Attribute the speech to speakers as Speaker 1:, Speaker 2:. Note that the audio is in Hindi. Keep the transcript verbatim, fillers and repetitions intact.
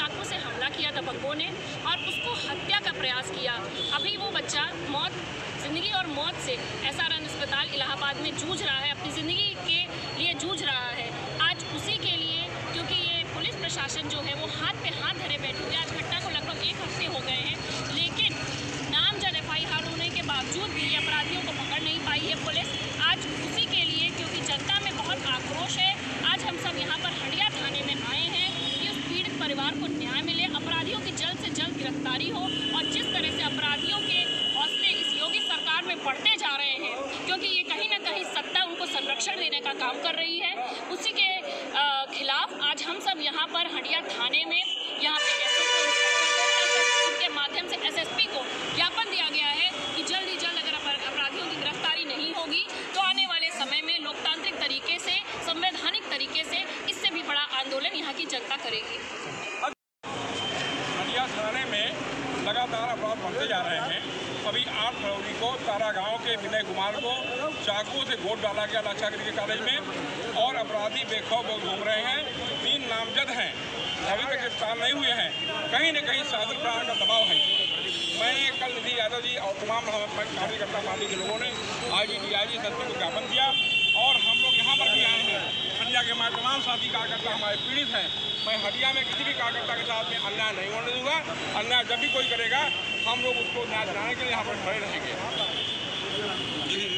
Speaker 1: चाकू से हमला किया दबंगों ने और उसको हत्या का प्रयास किया। अभी वो बच्चा मौत ज़िंदगी और मौत से एस आर एन अस्पताल इलाहाबाद में जूझ रहा है, अपनी ज़िंदगी के लिए जूझ रहा है। आज उसी के लिए, क्योंकि ये पुलिस प्रशासन जो है वो हाथ पे हाथ धरे बैठे हुए। आज घटना को लगभग एक हफ्ते हो गए हैं, लेकिन नामजद एफ आई आर होने के बावजूद भी अपराधियों को पकड़ नहीं पाई है पुलिस। आज उसी के लिए, क्योंकि जनता में बहुत आक्रोश है, आज हम सब यहाँ पर हंडिया थाने में आए हैं कि उस पीड़ित परिवार को न्याय मिले, अपराधियों की जल्द से जल्द गिरफ्तारी हो। और जिस तरह से अपराधियों के हौसले इस योगी सरकार में बढ़ते जा रहे हैं, क्योंकि ये कहीं ना कहीं सत्ता उनको संरक्षण देने का काम कर रही है, उसी के आ, खिलाफ आज हम सब यहाँ पर हंडिया थाने में यहाँ पे एस एस पी के माध्यम से एस एस पी को ज्ञापन दिया गया है कि जल्द ही जल्द अगर अपराधियों की गिरफ्तारी नहीं होगी तो आने वाले समय में लोकतांत्रिक तरीके से, संवैधानिक तरीके से इससे भी बड़ा आंदोलन यहाँ की जनता करेगी।
Speaker 2: हंडिया थाने में लगातार अपराध बढ़ते जा रहे हैं। अभी आठ फरवरी को तारा गांव के विनय कुमार को चाकू से गोद डाला गया लाचागिरी के कॉलेज में और अपराधी बेखौफ घूम रहे हैं। तीन नामजद हैं, अभी तक गिरफ्तार नहीं हुए हैं। कहीं न कहीं शासन प्रशासन का दबाव है। मैंने कल निधि यादव जी और तमाम कार्यकर्ता पार्टी के लोगों ने I G D I G S P को ज्ञापन दिया और हम लोग यहाँ पर भी आए हैं। हंडिया के हमारे तमाम साथी कार्यकर्ता हमारे पीड़ित हैं। मैं हंडिया में किसी भी कार्यकर्ता के साथ में अन्याय नहीं होने दूंगा। अन्याय जब भी कोई करेगा हम लोग उसको न्याय दिलाने के लिए यहाँ पर खड़े रहेंगे।